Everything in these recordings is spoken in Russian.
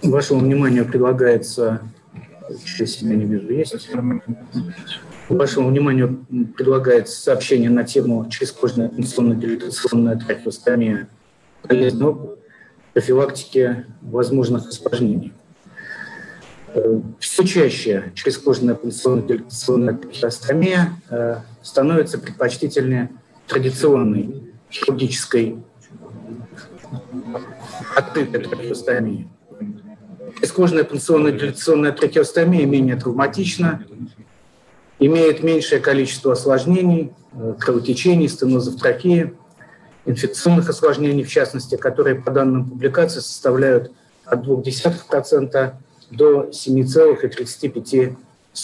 Вашему вниманию предлагается, себя не вижу, есть. Вашему вниманию предлагается сообщение на тему «Черезкожная пункционно-дилатационная трахеостомия. Полезный опыт профилактики возможных осложнений». Все чаще черезкожная пункционно-дилатационная трахеостомия становится предпочтительнее традиционной хирургической открытой трахеостомии. Черезкожная пункционно-дилатационная трахеостомия менее травматична, имеет меньшее количество осложнений, кровотечений, стенозов трахеи, инфекционных осложнений, в частности, которые по данным публикации составляют от 0,2% до 7,35%.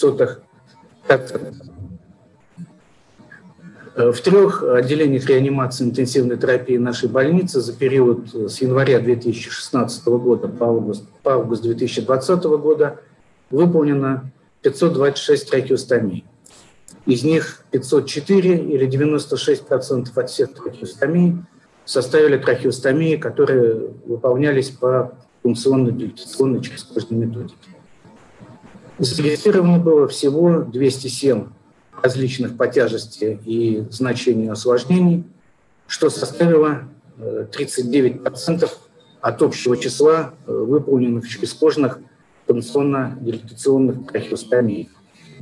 В 3 отделениях реанимации интенсивной терапии нашей больницы за период с января 2016 года по август 2020 года выполнено 526 трахеостомий. Из них 504 или 96% от всех трахеостомий составили трахеостомии, которые выполнялись по пункционно-дилатационной черезкожной методике. Зарегистрировано было всего 207 различных по тяжести и значению осложнений, что составило 39% от общего числа выполненных черезкожных пункционно-дилатационных трахеостомий.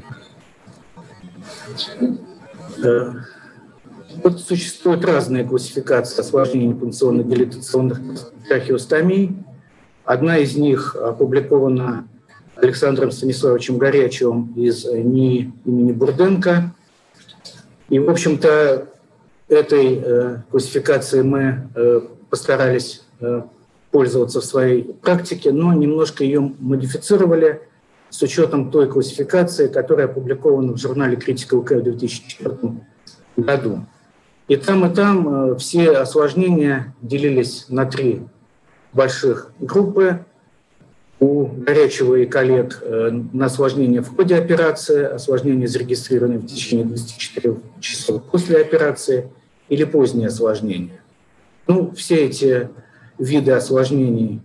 Вот существуют разные классификации осложнений пункционно-дилатационных трахеостомий. Одна из них опубликована Александром Станиславовичем Горячевым из НИИ имени Бурденко. И, в общем-то, этой классификацией мы постарались пользоваться в своей практике, но немножко ее модифицировали с учетом той классификации, которая опубликована в журнале Critical Care в 2004 году. И там все осложнения делились на 3 больших группы. У Горячего и коллег на осложнения в ходе операции, осложнения, зарегистрированные в течение 24 часов после операции, или поздние осложнения. Ну, все эти виды осложнений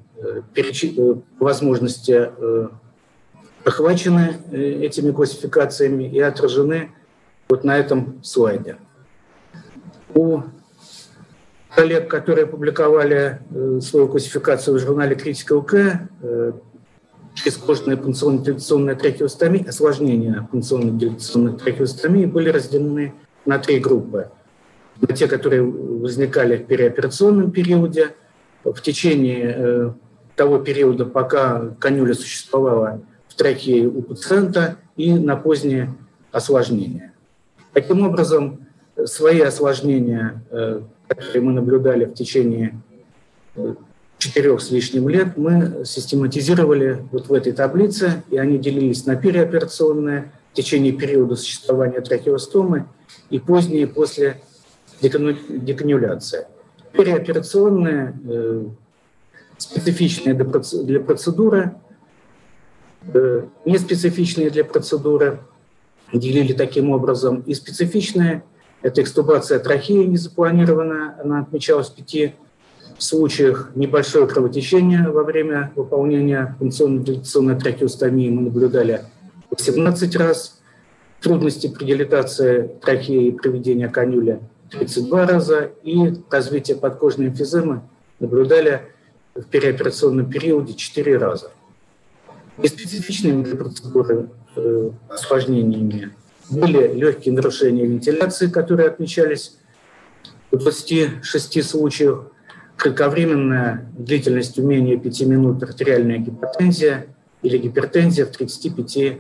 по возможности охвачены этими классификациями и отражены вот на этом слайде. У коллег, которые опубликовали свою классификацию в журнале Critical Care, черезкожная пункционно-дилатационная трахеостомия, осложнения пункционно-дилатационной трахеостомии были разделены на 3 группы. На те, которые возникали в переоперационном периоде, в течение того периода, пока канюля существовала в трахее у пациента, и на поздние осложнения. Таким образом, свои осложнения, которые мы наблюдали в течение 4 с лишним лет, мы систематизировали вот в этой таблице, и они делились на переоперационные в течение периода существования трахеостомы и поздние после деканюляции. Переоперационные, специфичные для процедуры, неспецифичные для процедуры, делили таким образом. И специфичные — это экстубация трахеи незапланированная, она отмечалась в 5 случаях, небольшое кровотечение во время выполнения пункционно-дилатационной трахеостомии мы наблюдали 18 раз, трудности при дилатации трахеи и проведения канюли 32 раза, и развитие подкожной эмфиземы наблюдали в переоперационном периоде 4 раза. Неспецифичными для процедуры осложнениями были легкие нарушения вентиляции, которые отмечались в 26 случаях, кратковременная длительностью менее 5 минут артериальная гипотензия или гипертензия в 35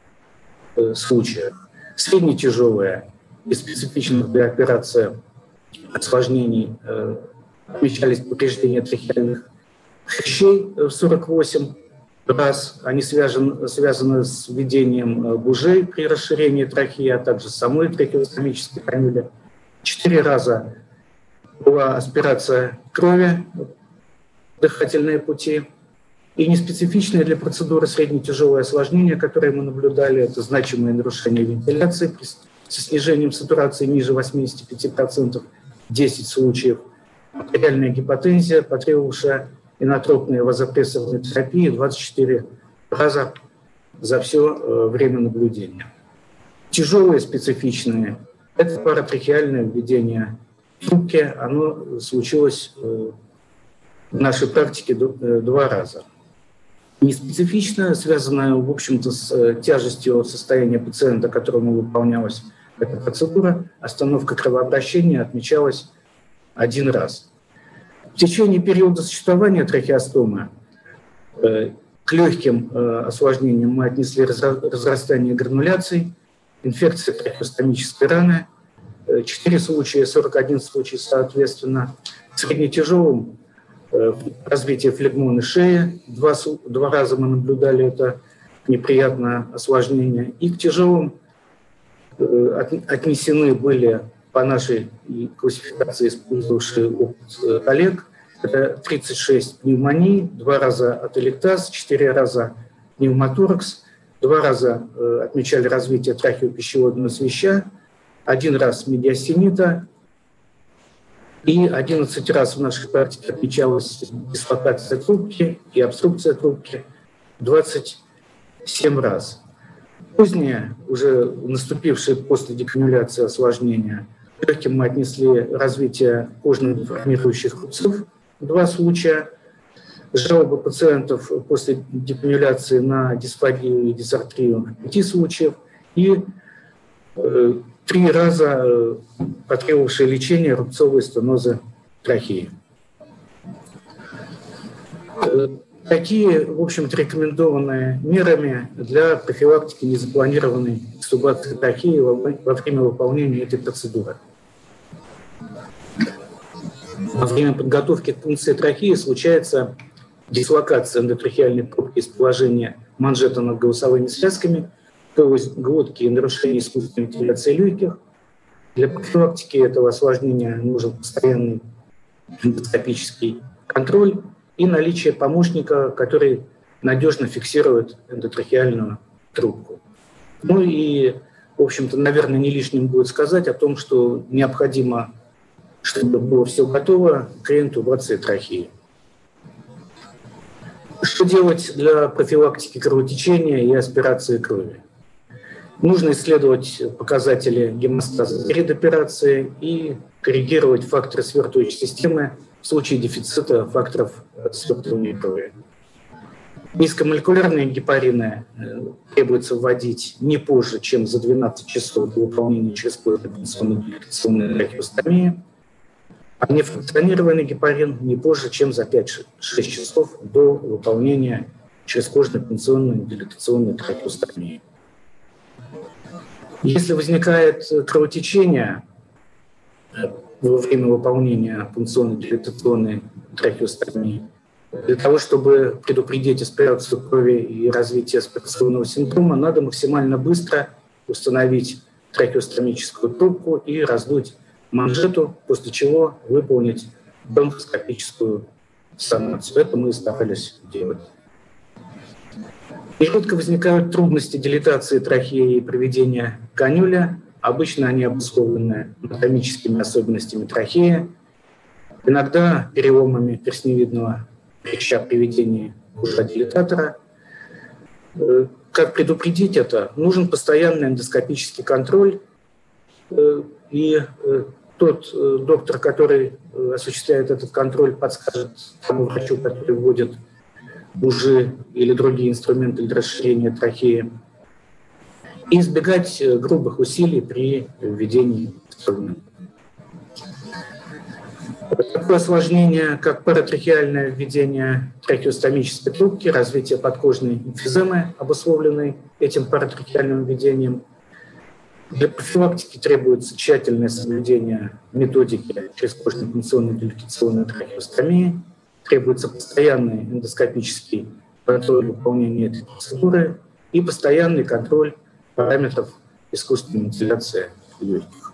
случаях. Среднетяжелая и специфичных для операции осложнений отмечались повреждения трахеальных хрящей в 48 раз. Они связаны с введением бужей при расширении трахеи, а также самой трахеостомической канюли. 4 раза была аспирация крови, дыхательные пути. И неспецифичные для процедуры среднетяжелые осложнения, которые мы наблюдали, это значимые нарушения вентиляции со снижением сатурации ниже 85%, 10 случаев, артериальная гипотензия, потребовавшая инотропной вазопрессорной терапии 24 раза за все время наблюдения. Тяжелые, специфичные – это паратрахеальное введение трубки. Оно случилось в нашей практике 2 раза. Неспецифичное, связанное, в общем-то, с тяжестью состояния пациента, которому выполнялась эта процедура, остановка кровообращения отмечалась 1 раз. В течение периода существования трахеостомы к легким осложнениям мы отнесли разрастание грануляций, инфекция трахеостомической раны, 4 случая, 41 случай, соответственно. Среднетяжелым развитие флегмоны шеи, 2 раза мы наблюдали это неприятное осложнение. И к тяжелым отнесены были по нашей классификации, использовавшие опыт коллег, это 36 пневмоний, 2 раза ателектаз, 4 раза пневмоторакс, 2 раза отмечали развитие трахеопищеводного свища, 1 раз медиастенита, и 11 раз в нашей практике отмечалась дислокация трубки и обструкция трубки, 27 раз. Позднее, уже наступившие после деканюляции осложнения, легким мы отнесли развитие кожно-деформирующих рубцов, 2 случая, жалобы пациентов после деканюляции на дисфагию и дисартрию, 5 случаев, и 3 раза потребовавшее лечение рубцовой стенозы трахеи. Такие, в общем-то, рекомендованные мерами для профилактики незапланированной экстубации трахеи во время выполнения этой процедуры. Во время подготовки к пункции трахеи случается дислокация эндотрахеальной трубки из положения манжета над голосовыми связками, то есть глотки и нарушение искусственной вентиляции легких. Для профилактики этого осложнения нужен постоянный эндоскопический контроль и наличие помощника, который надежно фиксирует эндотрахеальную трубку. Ну и, в общем-то, наверное, не лишним будет сказать о том, что необходимо, чтобы было все готово к реинтубации трахеи. Что делать для профилактики кровотечения и аспирации крови? Нужно исследовать показатели гемостаза перед операцией и коррегировать факторы свертывающей системы в случае дефицита факторов свертывания крови. Низкомолекулярные гепарины требуется вводить не позже, чем за 12 часов до выполнения черезкожной пункционной трахеостомии, а нефракционированный гепарин не позже, чем за 5-6 часов до выполнения черезкожной пункционной дилатационной трахеостомии. Если возникает кровотечение во время выполнения пункционной дилатационной трахеостомии, для того, чтобы предупредить аспирацию крови и развитие аспирационного синдрома, надо максимально быстро установить трахеостомическую трубку и раздуть манжету, после чего выполнить бронхоскопическую санацию. Это мы старались делать. Нередко возникают трудности дилатации трахеи и проведения канюля. Обычно они обусловлены анатомическими особенностями трахеи, иногда переломами перстневидного хряща при ведении ужа дилататора. Как предупредить это? Нужен постоянный эндоскопический контроль. И тот доктор, который осуществляет этот контроль, подскажет тому врачу, который вводит ужи или другие инструменты для расширения трахеи. И избегать грубых усилий при введении инструмента. Такое осложнение, как паратрахеальное введение трахеостомической трубки, развитие подкожной эмфиземы, обусловленной этим паратрахеальным введением. Для профилактики требуется тщательное соблюдение методики черезкожной пункционной дилатационной трахеостомии, требуется постоянный эндоскопический контроль выполнения этой процедуры и постоянный контроль параметров искусственной вентиляции легких.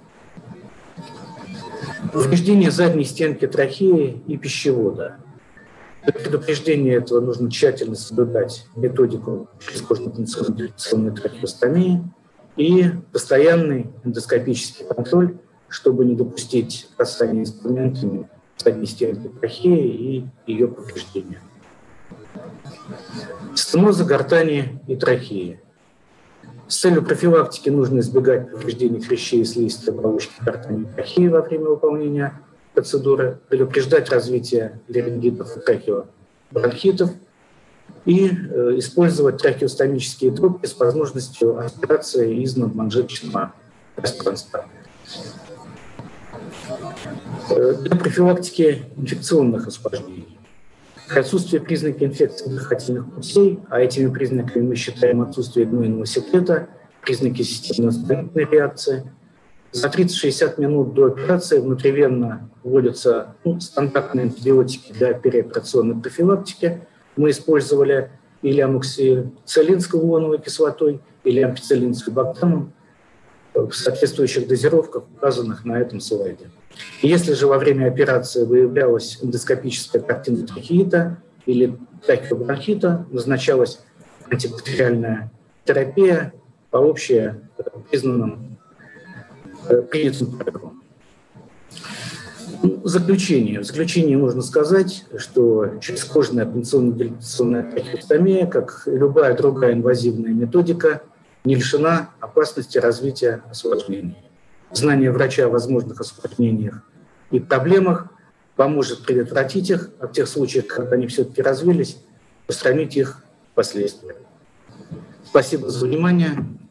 Повреждение задней стенки трахеи и пищевода. Для предупреждения этого нужно тщательно соблюдать методику черезкожной пункционной дилатационной трахеостомии и постоянный эндоскопический контроль, чтобы не допустить касания инструментами задней стенки трахеи и ее повреждения. Стеноза гортани и трахеи. С целью профилактики нужно избегать повреждений хрящей и слизистой оболочки гортани и трахеи во время выполнения процедуры, предупреждать развитие ларингитов и трахеобронхитов и использовать трахеостомические трубки с возможностью аспирации из надманжеточного пространства. Для профилактики инфекционных осложнений. При отсутствии признаков инфекции дыхательных путей, а этими признаками мы считаем отсутствие гнойного секрета, признаки системно-воспалительной реакции, за 30-60 минут до операции внутривенно вводятся стандартные антибиотики для переоперационной профилактики. Мы использовали или амоксициллин с гуановой кислотой, или ампициллин с бактамом в соответствующих дозировках, указанных на этом слайде. Если же во время операции выявлялась эндоскопическая картина трахеита или трахеобронхита, назначалась антибактериальная терапия по общепризнанным принятым правилам. В заключение можно сказать, что черезкожная пункционно-дилатационная трахеостомия, как и любая другая инвазивная методика, не лишена опасности развития осложнений. Знание врача о возможных осложнениях и проблемах поможет предотвратить их, а в тех случаях, когда они все-таки развились, устранить их последствия. Спасибо за внимание.